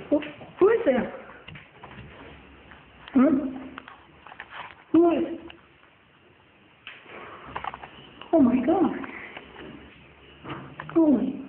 Oh, who is there? Huh? Who is? Oh my God. Holy.